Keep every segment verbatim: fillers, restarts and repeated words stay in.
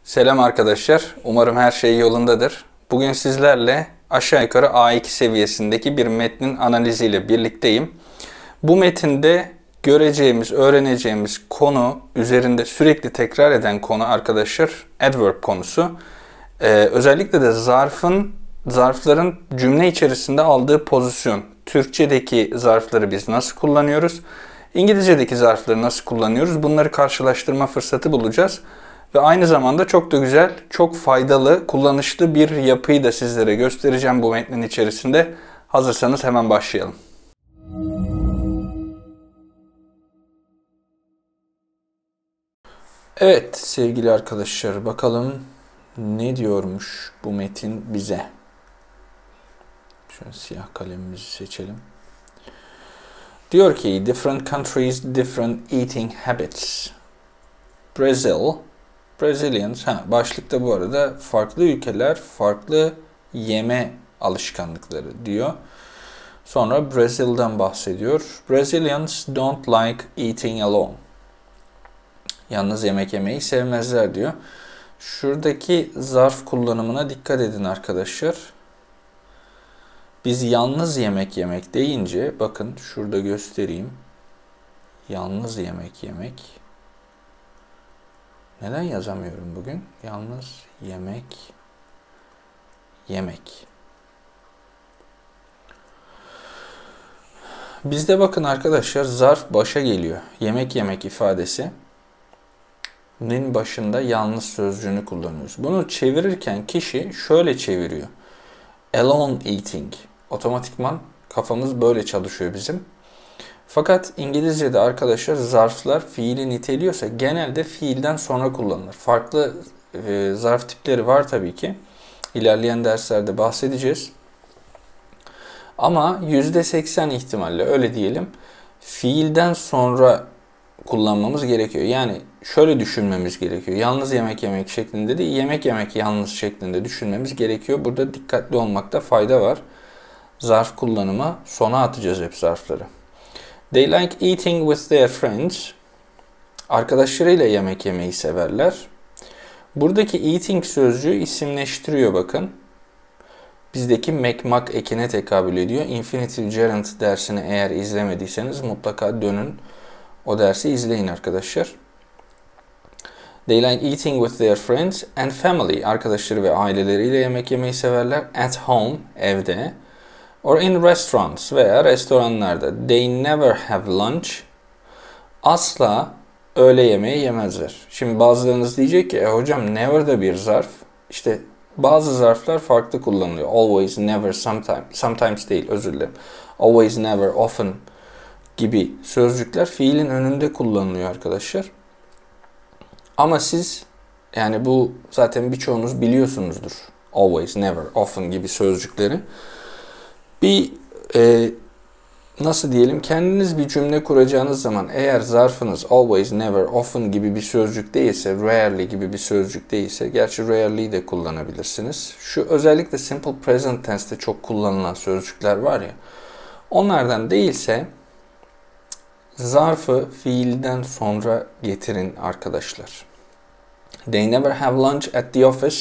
Selam arkadaşlar. Umarım her şey yolundadır. Bugün sizlerle aşağı yukarı A iki seviyesindeki bir metnin analiziyle birlikteyim. Bu metinde göreceğimiz, öğreneceğimiz konu, üzerinde sürekli tekrar eden konu arkadaşlar adverb konusu. Ee, özellikle de zarfın, zarfların cümle içerisinde aldığı pozisyon. Türkçedeki zarfları biz nasıl kullanıyoruz? İngilizce'deki zarfları nasıl kullanıyoruz? Bunları karşılaştırma fırsatı bulacağız. Ve aynı zamanda çok da güzel, çok faydalı, kullanışlı bir yapıyı da sizlere göstereceğim bu metnin içerisinde. Hazırsanız hemen başlayalım. Evet sevgili arkadaşlar, bakalım ne diyormuş bu metin bize. Şöyle siyah kalemimizi seçelim. Diyor ki, different countries, different eating habits. Brazil, Brazilians, ha, başlıkta bu arada farklı ülkeler, farklı yeme alışkanlıkları diyor. Sonra Brazil'den bahsediyor. Brazilians don't like eating alone. Yalnız yemek yemeyi sevmezler diyor. Şuradaki zarf kullanımına dikkat edin arkadaşlar. Biz yalnız yemek yemek deyince, bakın şurada göstereyim. Yalnız yemek yemek. Neden yazamıyorum bugün? Yalnız yemek yemek. Bizde bakın arkadaşlar zarf başa geliyor. Yemek yemek ifadesi nin başında yalnız sözcüğünü kullanıyoruz. Bunu çevirirken kişi şöyle çeviriyor. Alone eating. Otomatikman kafamız böyle çalışıyor bizim. Fakat İngilizce'de arkadaşlar zarflar fiili niteliyorsa genelde fiilden sonra kullanılır. Farklı e, zarf tipleri var tabii ki. İlerleyen derslerde bahsedeceğiz. Ama yüzde seksen ihtimalle öyle diyelim. Fiilden sonra kullanmamız gerekiyor. Yani şöyle düşünmemiz gerekiyor. Yalnız yemek yemek şeklinde değil, yemek yemek yalnız şeklinde düşünmemiz gerekiyor. Burada dikkatli olmakta fayda var. Zarf kullanımı sona atacağız hep zarfları. They like eating with their friends. Arkadaşlarıyla yemek yemeyi severler. Buradaki eating sözcüğü isimleştiriyor bakın. Bizdeki make mak ekine tekabül ediyor. Infinitive gerund dersini eğer izlemediyseniz mutlaka dönün. O dersi izleyin arkadaşlar. They like eating with their friends and family. Arkadaşları ve aileleriyle yemek yemeyi severler. At home, evde. Or in restaurants veya restoranlarda. They never have lunch. Asla öğle yemeği yemezler. Şimdi bazılarınız diyecek ki e hocam never da bir zarf. İşte bazı zarflar farklı kullanılıyor. Always, never, sometimes. Sometimes değil, özür dilerim. Always, never, often gibi sözcükler fiilin önünde kullanılıyor arkadaşlar. Ama siz, yani bu zaten birçoğunuz biliyorsunuzdur. Always, never, often gibi sözcükleri. Bir e, nasıl diyelim, kendiniz bir cümle kuracağınız zaman eğer zarfınız always, never, often gibi bir sözcük değilse, rarely gibi bir sözcük değilse, gerçi rarely'yi de kullanabilirsiniz. Şu özellikle simple present tense'te çok kullanılan sözcükler var ya, onlardan değilse zarfı fiilden sonra getirin arkadaşlar. They never have lunch at the office.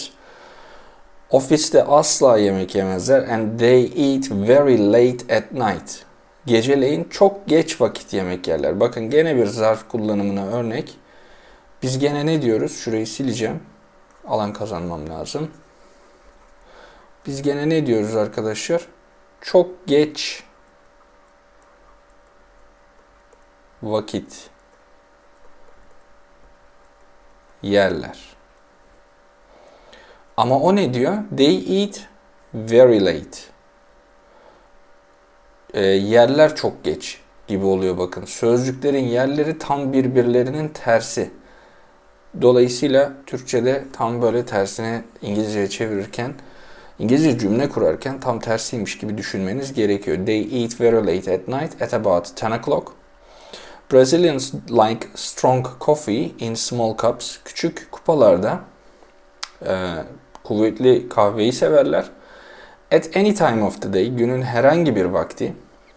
Ofiste asla yemek yemezler. And they eat very late at night. Geceleyin çok geç vakit yemek yerler. Bakın gene bir zarf kullanımına örnek. Biz gene ne diyoruz? Şurayı sileceğim. Alan kazanmam lazım. Biz gene ne diyoruz arkadaşlar? Çok geç vakit yerler. Ama o ne diyor? They eat very late. E, yerler çok geç gibi oluyor bakın. Sözcüklerin yerleri tam birbirlerinin tersi. Dolayısıyla Türkçe'de tam böyle tersine İngilizce'ye çevirirken, İngilizce cümle kurarken tam tersiymiş gibi düşünmeniz gerekiyor. They eat very late at night at about ten o'clock. Brazilians like strong coffee in small cups. Küçük kupalarda e, kuvvetli kahveyi severler. At any time of the day, günün herhangi bir vakti.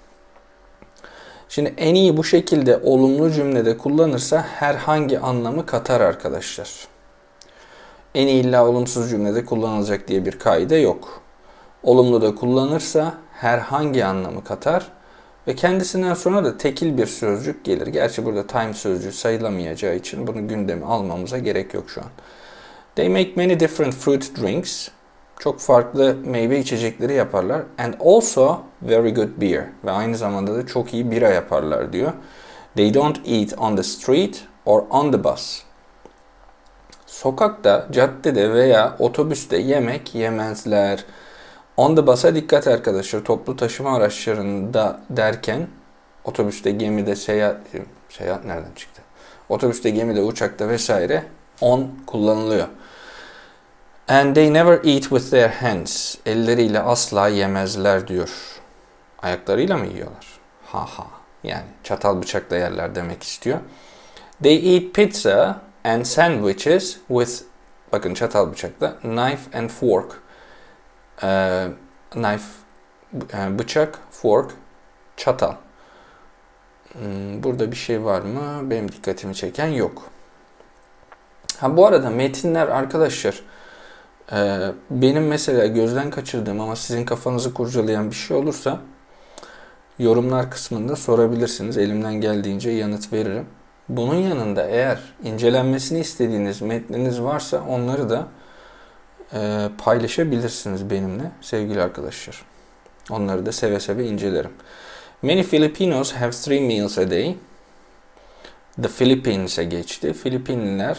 Şimdi any'yi bu şekilde olumlu cümlede kullanırsa herhangi anlamı katar arkadaşlar. en iyi illa olumsuz cümlede kullanılacak diye bir kaide yok. Olumlu da kullanırsa herhangi anlamı katar ve kendisinden sonra da tekil bir sözcük gelir. Gerçi burada time sözcüğü sayılamayacağı için bunu gündeme almamıza gerek yok şu an. They make many different fruit drinks. Çok farklı meyve içecekleri yaparlar. And also very good beer. Ve aynı zamanda da çok iyi bira yaparlar diyor. They don't eat on the street or on the bus. Sokakta, caddede veya otobüste yemek yemezler. On the bus'a dikkat arkadaşlar. Toplu taşıma araçlarında derken otobüste, gemide, seyahat... Seyahat nereden çıktı? Otobüste, gemide, uçakta vesaire on kullanılıyor. And they never eat with their hands. Elleriyle asla yemezler diyor. Ayaklarıyla mı yiyorlar? Ha ha. Yani çatal bıçakla yerler demek istiyor. They eat pizza and sandwiches with, bakın çatal bıçakla, knife and fork. Ee, knife, bıçak, fork, çatal. Hmm, burada bir şey var mı? Benim dikkatimi çeken yok. Ha bu arada metinler arkadaşlar, e, benim mesela gözden kaçırdığım ama sizin kafanızı kurcalayan bir şey olursa yorumlar kısmında sorabilirsiniz. Elimden geldiğince yanıt veririm. Bunun yanında eğer incelenmesini istediğiniz metniniz varsa onları da e, paylaşabilirsiniz benimle sevgili arkadaşlar. Onları da seve seve incelerim. Many Filipinos have three meals a day. The Philippines'e geçti. Filipinliler,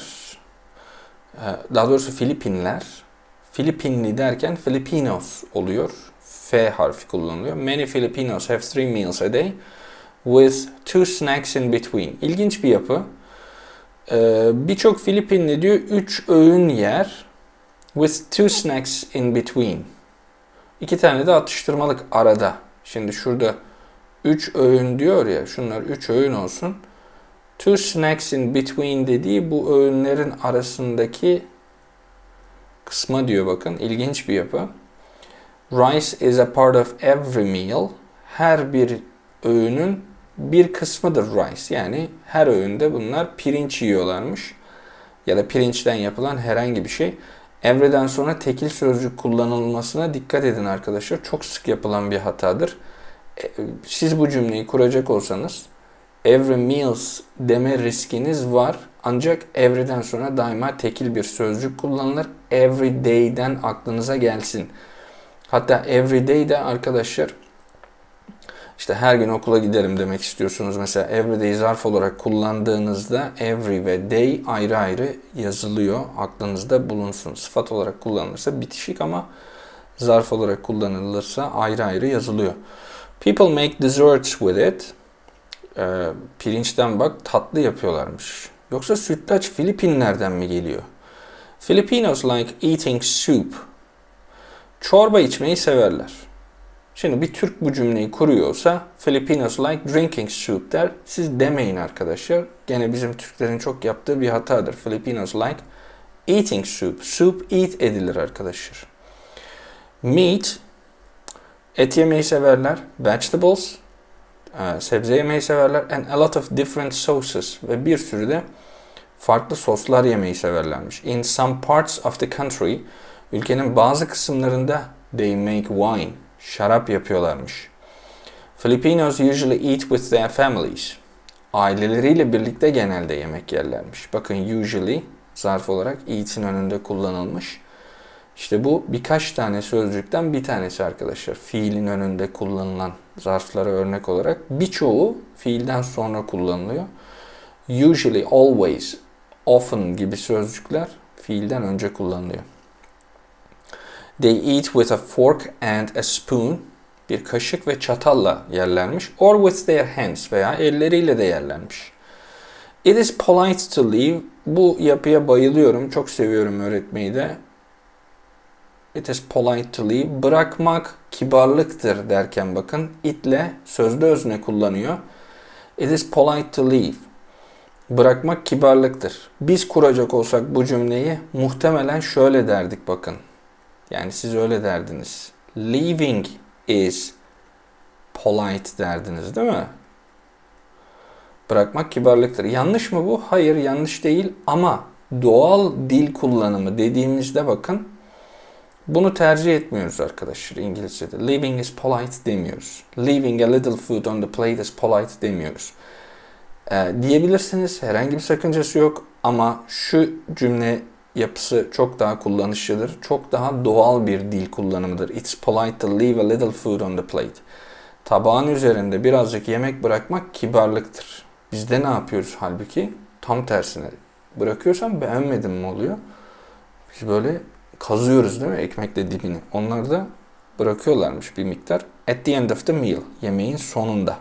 daha doğrusu Filipinler, Filipinli derken Filipinos oluyor. F harfi kullanılıyor. Many Filipinos have three meals a day with two snacks in between. İlginç bir yapı. Ee, Birçok Filipinli diyor üç öğün yer with two snacks in between. İki tane de atıştırmalık arada. Şimdi şurada üç öğün diyor ya, şunlar üç öğün olsun. Two snacks in between dediği bu öğünlerin arasındaki kısma diyor bakın. İlginç bir yapı. Rice is a part of every meal. Her bir öğünün bir kısmıdır rice. Yani her öğünde bunlar pirinç yiyorlarmış. Ya da pirinçten yapılan herhangi bir şey. Every'den sonra tekil sözcük kullanılmasına dikkat edin arkadaşlar. Çok sık yapılan bir hatadır. Siz bu cümleyi kuracak olsanız every meals deme riskiniz var. Ancak every'den sonra daima tekil bir sözcük kullanılır. Every day'den aklınıza gelsin. Hatta every day de arkadaşlar işte her gün okula giderim demek istiyorsunuz. Mesela every day zarf olarak kullandığınızda every ve day ayrı ayrı yazılıyor. Aklınızda bulunsun. Sıfat olarak kullanılırsa bitişik ama zarf olarak kullanılırsa ayrı ayrı yazılıyor. People make desserts with it. Ee, pirinçten bak tatlı yapıyorlarmış. Yoksa sütlaç Filipinlerden mi geliyor? Filipinos like eating soup. Çorba içmeyi severler. Şimdi bir Türk bu cümleyi kuruyorsa Filipinos like drinking soup der. Siz demeyin arkadaşlar. Gene bizim Türklerin çok yaptığı bir hatadır. Filipinos like eating soup. Soup eat edilir arkadaşlar. Meat, et yemeyi severler. Vegetables, sebze yemeyi severler. And a lot of different sauces. Ve bir sürü de farklı soslar yemeyi severlermiş. In some parts of the country, ülkenin bazı kısımlarında they make wine. Şarap yapıyorlarmış. Filipinos usually eat with their families. Aileleriyle birlikte genelde yemek yerlermiş. Bakın usually zarf olarak eat'in önünde kullanılmış. İşte bu birkaç tane sözcükten bir tanesi arkadaşlar. Fiilin önünde kullanılan zarflara örnek olarak. Birçoğu fiilden sonra kullanılıyor. Usually, always, often gibi sözcükler fiilden önce kullanılıyor. They eat with a fork and a spoon. Bir kaşık ve çatalla yerlermiş. Or with their hands veya elleriyle de yerlermiş. It is polite to leave. Bu yapıya bayılıyorum. Çok seviyorum öğretmeyi de. It is polite to leave. Bırakmak kibarlıktır derken bakın itle sözlü özne kullanıyor. It is polite to leave. Bırakmak kibarlıktır. Biz kuracak olsak bu cümleyi muhtemelen şöyle derdik bakın. Yani siz öyle derdiniz. Leaving is polite derdiniz değil mi? Bırakmak kibarlıktır. Yanlış mı bu? Hayır, yanlış değil ama doğal dil kullanımı dediğimizde bakın bunu tercih etmiyoruz arkadaşlar İngilizce'de. Leaving is polite demiyoruz. Leaving a little food on the plate is polite demiyoruz. Ee, diyebilirsiniz. Herhangi bir sakıncası yok. Ama şu cümle yapısı çok daha kullanışlıdır. Çok daha doğal bir dil kullanımıdır. It's polite to leave a little food on the plate. Tabağın üzerinde birazcık yemek bırakmak kibarlıktır. Bizde ne yapıyoruz halbuki? Tam tersine. Bırakıyorsan beğenmedim mi oluyor? Biz böyle kazıyoruz değil mi ekmekle dibini. Onlar da bırakıyorlarmış bir miktar. At the end of the meal. Yemeğin sonunda.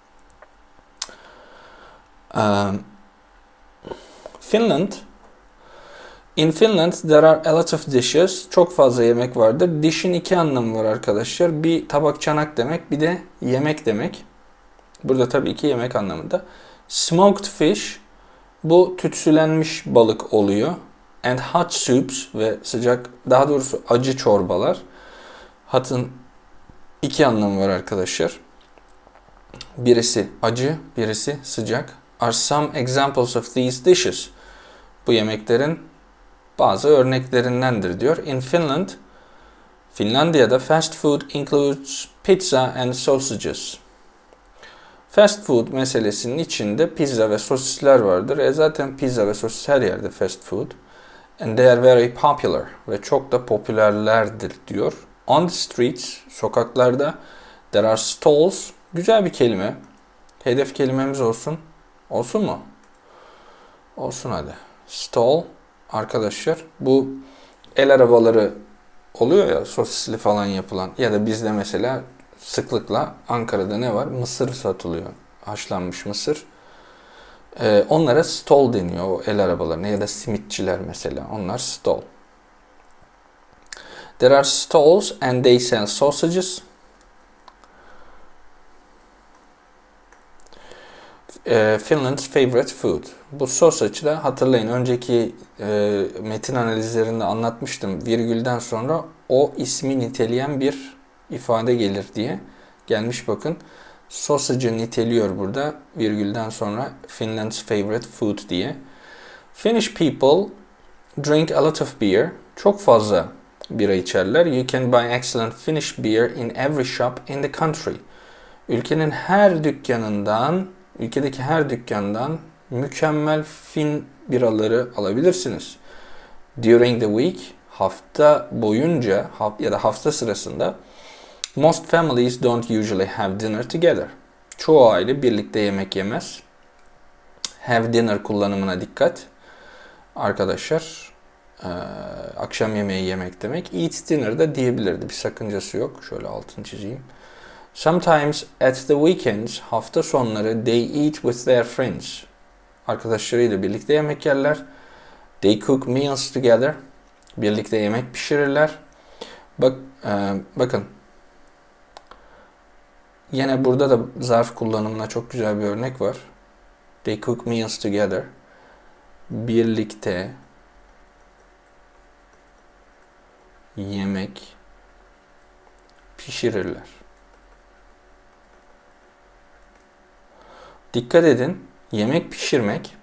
Um, Finland. In Finland there are a lot of dishes. Çok fazla yemek vardır. Dish'in iki anlamı var arkadaşlar. Bir tabak çanak demek, bir de yemek demek. Burada tabii iki yemek anlamında. Smoked fish, bu tütsülenmiş balık oluyor. And hot soups ve sıcak, daha doğrusu acı çorbalar. Hot'ın iki anlamı var arkadaşlar. Birisi acı, birisi sıcak. Are some examples of these dishes. Bu yemeklerin bazı örneklerindendir diyor. In Finland, Finlandiya'da fast food includes pizza and sausages. Fast food meselesinin içinde pizza ve sosisler vardır. E zaten pizza ve sosis her yerde fast food. And they are very popular. Ve çok da popülerlerdir diyor. On the streets, sokaklarda, there are stalls. Güzel bir kelime. Hedef kelimemiz olsun. Olsun mu? Olsun hadi. Stall arkadaşlar. Bu el arabaları oluyor ya, sosisli falan yapılan. Ya da bizde mesela sıklıkla Ankara'da ne var? Mısır satılıyor. Haşlanmış mısır. Ee, onlara stall deniyor o el arabalarına, ya da simitçiler mesela. Onlar stall. There are stalls and they sell sausages. E, Finland's favorite food. Bu sausage'ı da hatırlayın. Önceki e, metin analizlerinde anlatmıştım. Virgülden sonra o ismi niteleyen bir ifade gelir diye. Gelmiş bakın. Sausage'ı niteliyor burada. Virgülden sonra Finland's favorite food diye. Finnish people drink a lot of beer. Çok fazla bira içerler. You can buy excellent Finnish beer in every shop in the country. Ülkenin her dükkanından, ülkedeki her dükkandan mükemmel Fin biraları alabilirsiniz. During the week, hafta boyunca ya da hafta sırasında, most families don't usually have dinner together. Çoğu aile birlikte yemek yemez. Have dinner kullanımına dikkat. Arkadaşlar, e, akşam yemeği yemek demek. Eat dinner da diyebilirdi. Bir sakıncası yok. Şöyle altını çizeyim. Sometimes at the weekends, hafta sonları, they eat with their friends. Arkadaşlarıyla birlikte yemek yerler. They cook meals together. Birlikte yemek pişirirler. Bak, e, bakın. Yine burada da zarf kullanımına çok güzel bir örnek var. They cook meals together. Birlikte yemek pişirirler. Dikkat edin, yemek pişirmek,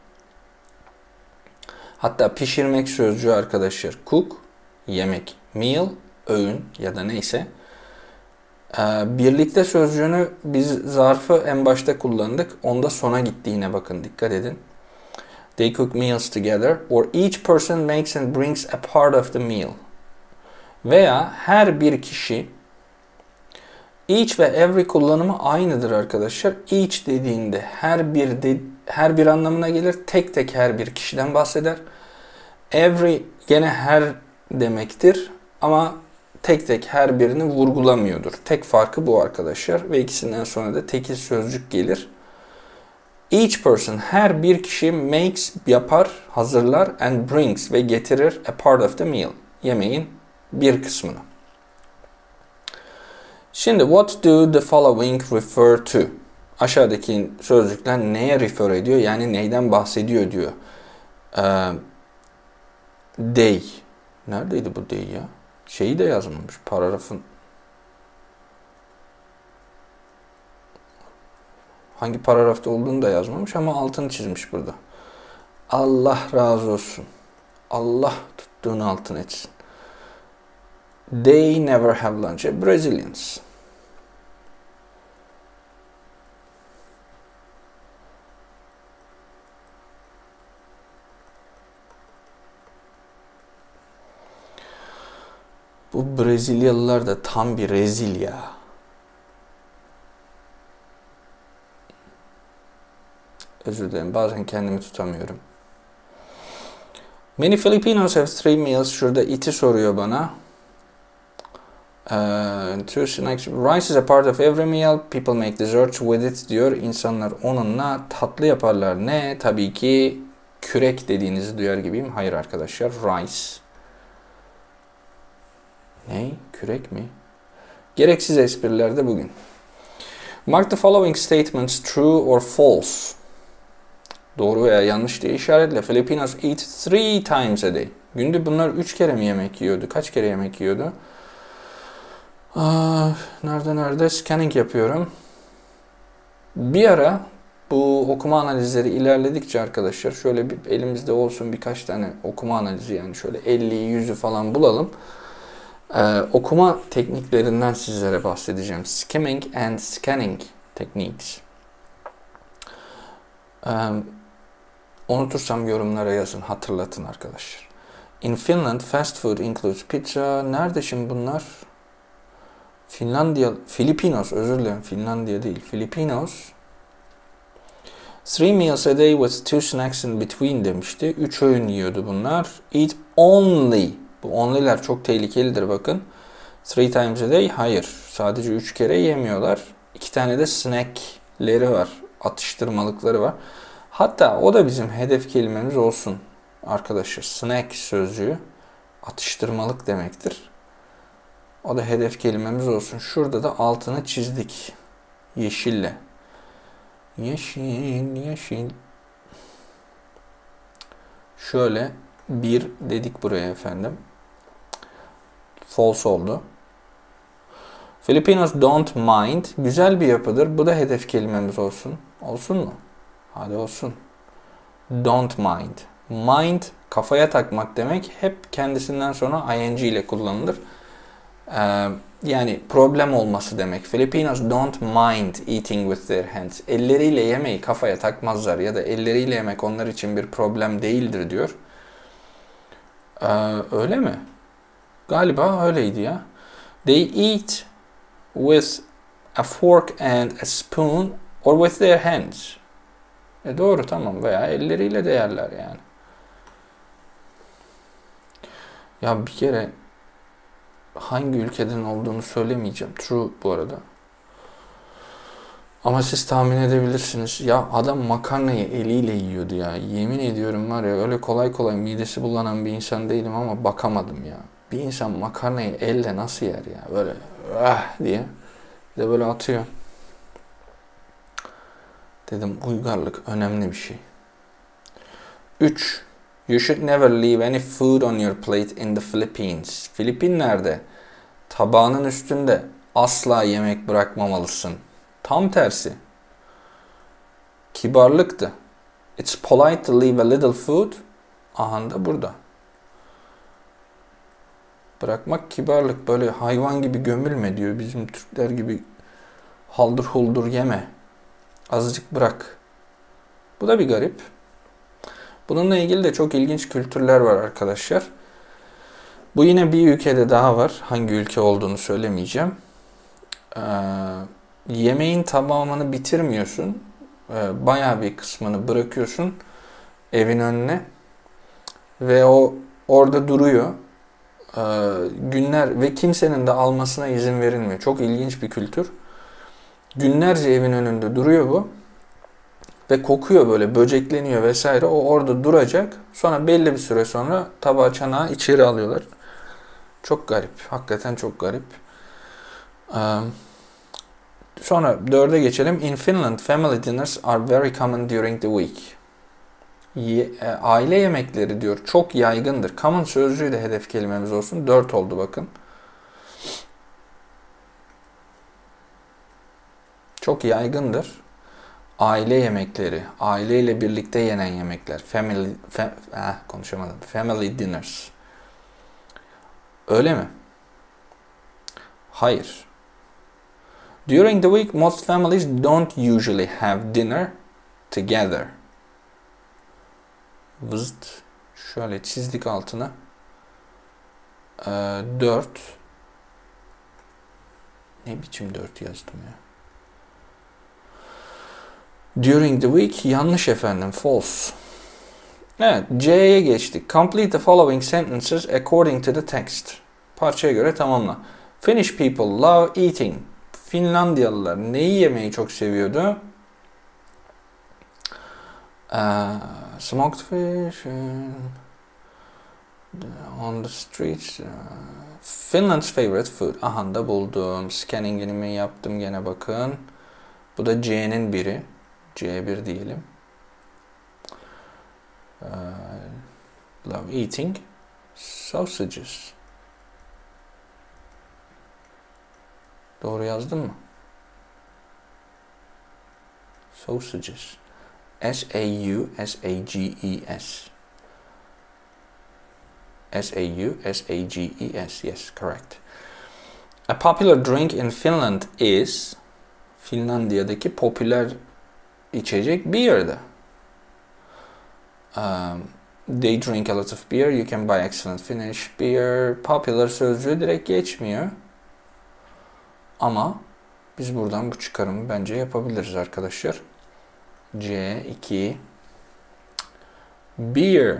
hatta pişirmek sözcüğü arkadaşlar, cook, yemek, meal, öğün ya da neyse. Birlikte sözcüğünü biz zarfı en başta kullandık. Onda sona gittiğine bakın, dikkat edin. They cook meals together or each person makes and brings a part of the meal. Veya her bir kişi, each ve every kullanımı aynıdır arkadaşlar. Each dediğinde her bir de, her bir anlamına gelir. Tek tek her bir kişiden bahseder. Every gene her demektir ama tek tek her birini vurgulamıyordur. Tek farkı bu arkadaşlar ve ikisinden sonra da tekil sözcük gelir. Each person, her bir kişi, makes yapar, hazırlar, and brings ve getirir a part of the meal. Yemeğin bir kısmını. Şimdi what do the following refer to? Aşağıdaki sözcükler neye refer ediyor? Yani neyden bahsediyor diyor. Ee, they. Neredeydi bu they ya? Şeyi de yazmamış. Paragrafın. Hangi paragrafta olduğunu da yazmamış ama altını çizmiş burada. Allah razı olsun. Allah tuttuğunu altın etsin. They never have lunch. Brazilians. Bu Brezilyalılar da tam bir rezil ya. Özür dilerim. Bazen kendimi tutamıyorum. Many Filipinos have three meals. Şurada iti soruyor bana. Uh, two snacks. Rice is a part of every meal. People make desserts with it diyor. İnsanlar onunla tatlı yaparlar. Ne? Tabii ki kürek dediğinizi duyar gibiyim. Hayır arkadaşlar. Rice. Ne? Kürek mi? Gereksiz esprilerde bugün. Mark the following statements true or false. Doğru veya yanlış diye işaretle. Filipinos eat three times a day. Günde bunlar üç kere mi yemek yiyordu? Kaç kere yemek yiyordu? Aa, nerede nerede? Scanning yapıyorum. Bir ara bu okuma analizleri ilerledikçe arkadaşlar şöyle bir elimizde olsun birkaç tane okuma analizi, yani şöyle elliyi yüzü falan bulalım. Ee, okuma tekniklerinden sizlere bahsedeceğim. Skimming and scanning techniques. Ee, unutursam yorumlara yazın, hatırlatın arkadaşlar. In Finland, fast food includes pizza. Nerede şimdi bunlar? Finlandiya, Filipinos, özür dilerim. Finlandiya değil, Filipinos. Three meals a day with two snacks in between demişti. Üç öğün yiyordu bunlar. Eat only. Bu only'ler çok tehlikelidir bakın. Three times a day. Hayır. Sadece üç kere yemiyorlar. İki tane de snackleri var. Atıştırmalıkları var. Hatta o da bizim hedef kelimemiz olsun arkadaşlar. Snack sözcüğü atıştırmalık demektir. O da hedef kelimemiz olsun. Şurada da altını çizdik. Yeşille. Yeşil, yeşil. Şöyle bir dedik buraya efendim. False oldu. Filipinos don't mind. Güzel bir yapıdır. Bu da hedef kelimemiz olsun. Olsun mu? Hadi olsun. Don't mind. Mind kafaya takmak demek. Hep kendisinden sonra ing ile kullanılır. Ee, yani problem olması demek. Filipinos don't mind eating with their hands. Elleriyle yemeği kafaya takmazlar ya da elleriyle yemek onlar için bir problem değildir diyor. Ee, öyle mi? Galiba öyleydi ya. They eat with a fork and a spoon or with their hands. E doğru, tamam, veya elleriyle de yerler yani. Ya bir kere hangi ülkeden olduğunu söylemeyeceğim. True bu arada. Ama siz tahmin edebilirsiniz. Ya adam makarnayı eliyle yiyordu ya. Yemin ediyorum var ya, öyle kolay kolay midesi bulanan bir insan değilim ama bakamadım ya. Bir insan makarnayı elle nasıl yer ya? Böyle ah diye. Bir de böyle atıyor. Dedim uygarlık önemli bir şey. üç. You should never leave any food on your plate in the Philippines. Filipinler'de tabağının üstünde asla yemek bırakmamalısın. Tam tersi. Kibarlıktı. It's polite to leave a little food. Aha da burada. Bırakmak kibarlık. Böyle hayvan gibi gömülme diyor. Bizim Türkler gibi haldır huldur yeme. Azıcık bırak. Bu da bir garip. Bununla ilgili de çok ilginç kültürler var arkadaşlar. Bu yine bir ülkede daha var. Hangi ülke olduğunu söylemeyeceğim. Ee, yemeğin tamamını bitirmiyorsun. Ee, bayağı bir kısmını bırakıyorsun evin önüne. Ve o orada duruyor. Ee, günler ve kimsenin de almasına izin verilmiyor. Çok ilginç bir kültür. Günlerce evin önünde duruyor bu. Ve kokuyor, böyle böcekleniyor vesaire. O orada duracak. Sonra belli bir süre sonra tabağı çanağı içeri alıyorlar. Çok garip. Hakikaten çok garip. Ee, sonra dörde geçelim. In Finland, family dinners are very common during the week. Ye, e, aile yemekleri diyor çok yaygındır. Common sözcüğü de hedef kelimemiz olsun. dört oldu bakın. Çok yaygındır. Aile yemekleri, aileyle birlikte yenen yemekler. Family, fa, ah, konuşamadım. Family dinners. Öyle mi? Hayır. During the week, most families don't usually have dinner together. Vızt. Şöyle çizdik altına. Ee, dört. Ne biçim dört yazdım ya? During the week yanlış efendim. False. Evet. C'ye geçtik. Complete the following sentences according to the text. Parçaya göre tamamla. Finnish people love eating. Finlandiyalılar neyi yemeyi çok seviyordu? Uh, smoked fish uh, on the streets. Uh, Finland's favorite food. Aha da buldum. Scanning'imi yaptım gene bakın. Bu da C'nin biri. C bir diyelim. Uh, love eating sausages. Doğru yazdım mı? Sausages. S A U S A G E S. S A U S A G E S. Yes, correct. A popular drink in Finland is Finlandiya'daki popüler içecek beer'dı. Um, they drink a lot of beer. You can buy excellent Finnish beer. Popular sözcüğü direkt geçmiyor. Ama biz buradan bu çıkarımı bence yapabiliriz arkadaşlar. C iki Beer.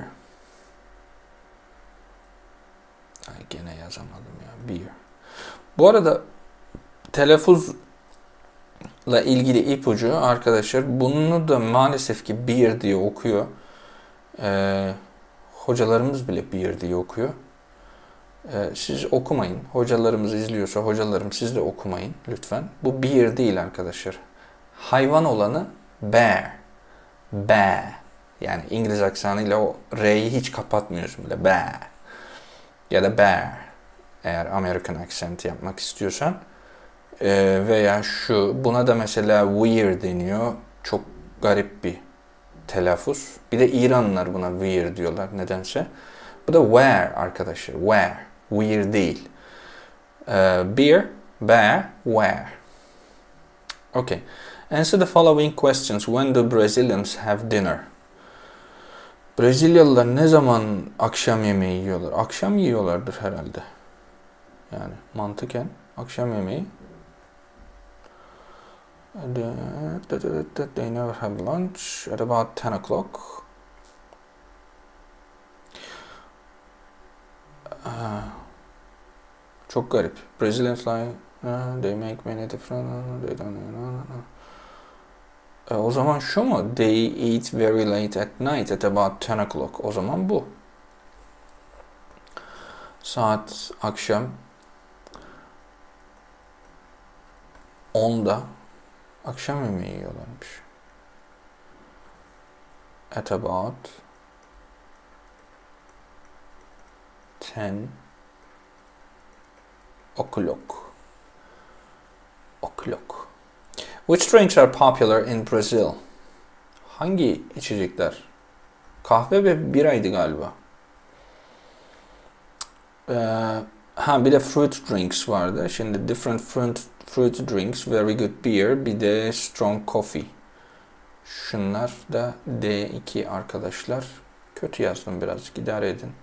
Ay, gene yazamadım ya. Beer. Bu arada telaffuzla ilgili ipucu arkadaşlar, bunu da maalesef ki beer diye okuyor. Ee, hocalarımız bile beer diye okuyor. Ee, siz okumayın. Hocalarımız izliyorsa hocalarım siz de okumayın lütfen. Bu beer değil arkadaşlar. Hayvan olanı bear. Bear. Yani İngiliz aksanıyla o R'yi hiç kapatmıyorsun bile. Bear. Ya da bear. Eğer American accent yapmak istiyorsan. Ee, veya şu. Buna da mesela weird deniyor. Çok garip bir telaffuz. Bir de İranlılar buna weird diyorlar nedense. Bu da where arkadaşlar. Where. Weird değil. Ee, beer, bear, where. Okay. Answer the following questions. When do Brazilians have dinner? Brezilyalılar ne zaman akşam yemeği yiyorlar? Akşam yiyorlardır herhalde. Yani mantıken akşam yemeği. They never have lunch at about ten o'clock. Çok garip. Brazilians like uh, they make many different they don't know. E, o zaman şu mu? They eat very late at night at about ten o'clock. O zaman bu. Saat akşam onda akşam yemeği yiyorlarmış. At about ten o'clock. O'clock. Which drinks are popular in Brazil? Hangi içecekler? Kahve ve biraydı galiba. Ee, ha bir de fruit drinks vardı. Şimdi different fruit, fruit drinks, very good beer, bir de strong coffee. Şunlar da D iki arkadaşlar. Kötü yazdım birazcık, idare edin.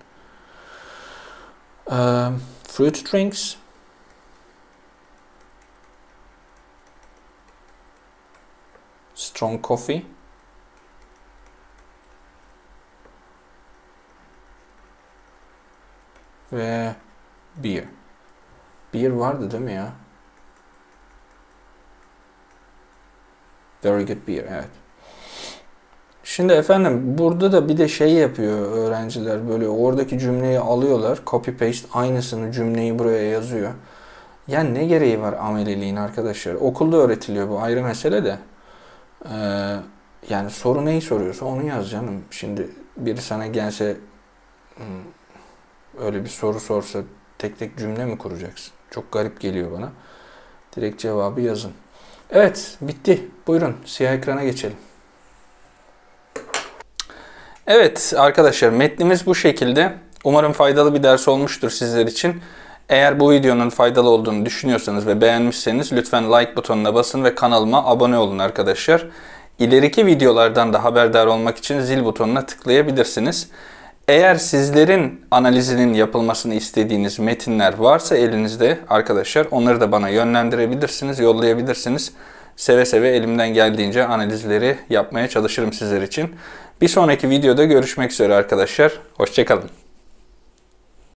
Ee, fruit drinks. Strong coffee. Ve beer. Beer vardı değil mi ya? Very good beer, evet. Şimdi efendim burada da bir de şey yapıyor öğrenciler, böyle oradaki cümleyi alıyorlar, copy paste aynısını cümleyi buraya yazıyor. Yani ne gereği var ameliliğin arkadaşlar? Okulda öğretiliyor, bu ayrı mesele de. Ee, yani soru neyi soruyorsa onu yaz canım. Şimdi biri sana gelse öyle bir soru sorsa tek tek cümle mi kuracaksın? Çok garip geliyor bana. Direkt cevabı yazın. Evet, bitti. Buyurun siyah ekrana geçelim. Evet arkadaşlar, metnimiz bu şekilde. Umarım faydalı bir ders olmuştur sizler için. Eğer bu videonun faydalı olduğunu düşünüyorsanız ve beğenmişseniz lütfen like butonuna basın ve kanalıma abone olun arkadaşlar. İleriki videolardan da haberdar olmak için zil butonuna tıklayabilirsiniz. Eğer sizlerin analizinin yapılmasını istediğiniz metinler varsa elinizde arkadaşlar, onları da bana yönlendirebilirsiniz, yollayabilirsiniz. Seve seve elimden geldiğince analizleri yapmaya çalışırım sizler için. Bir sonraki videoda görüşmek üzere arkadaşlar. Hoşça kalın.